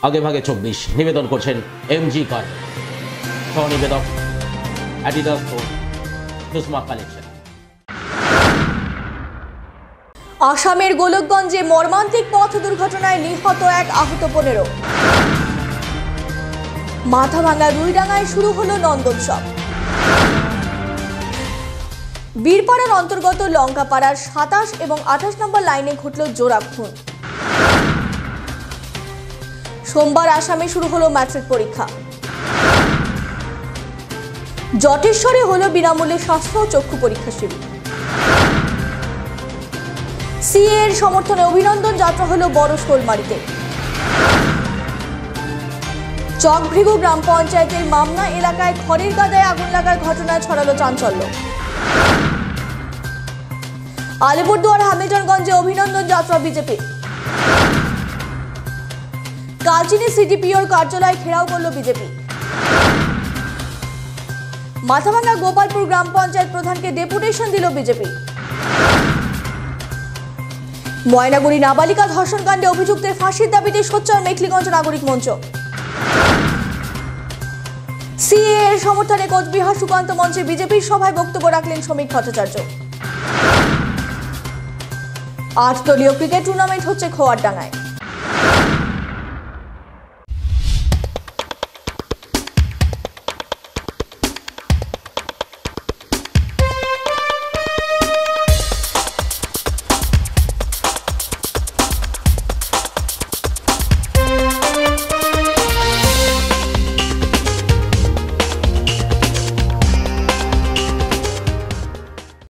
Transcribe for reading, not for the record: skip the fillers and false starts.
আগে ভাগে 24 নিবেদন করছেন এমজি কার, সহনিবেদক অ্যাডিডাস ও সুষমা কালেকশন। আসামের গোলকগঞ্জে মর্মান্তিক পথ দুর্ঘটনায় নিহত 1, আহত 15। মাথাভাঙ্গা রুইডাঙ্গায় শুরু হলো নন্দোৎসব। বীরপাড়ার অন্তর্গত লঙ্কাপাড়ার 27 এবং 28 নম্বর লাইনে ঘটল জোড়া খুন। সোমবার আসামে শুরু হলো ম্যাট্রিক পরীক্ষা। জটেশ্বরে হলো বিনামূল্যে স্বাস্থ্য ও চক্ষু পরীক্ষা শিবির। সিএ এর সমর্থনে অভিনন্দন যাত্রা হলো বড় শোলমারিতে। চকভৃগু গ্রাম পঞ্চায়েতের মামনা এলাকায় খড়ের গাদায় আগুন লাগার ঘটনায় ছড়ালো চাঞ্চল্য। আলিপুরদুয়ার হামিলটনগঞ্জে অভিনন্দন যাত্রা বিজেপি। কালচিনি সিডিপিওর কার্যালয় ঘেরাও করল বিজেপি। মাথাভাঙ্গা গোপালপুর গ্রাম পঞ্চায়েত প্রধানকে ডেপুটেশন দিল বিজেপি। ময়নাগুড়ি নাবালিকা ধর্ষণকাণ্ডে অভিযুক্তের ফাঁসির দাবিতে সোচ্চার মেখলিগঞ্জ নাগরিক মঞ্চ। সিএ এর সমর্থনে কোচবিহার সুকান্ত মঞ্চে বিজেপির সভায় বক্তব্য রাখলেন শ্রমিক ভট্টাচার্য। 8 দলীয় ক্রিকেট টুর্নামেন্ট হচ্ছে খোয়ারডাঙ্গায়।